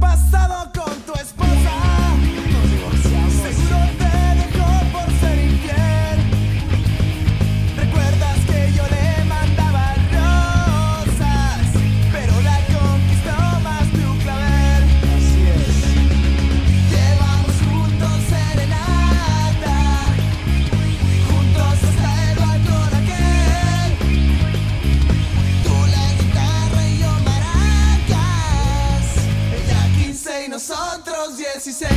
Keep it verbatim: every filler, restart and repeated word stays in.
pasado con tu esposa? Nos divorciamos. Seguro te dejó por ser infiel. ¿Recuerdas que yo le mandaba rosas, pero la conquistó más tu clavel? Así es. Llevamos juntos serenata, juntos hasta el balcón aquel. Tú la guitarra y yo maracas, ella quince y nosotros dieciséis.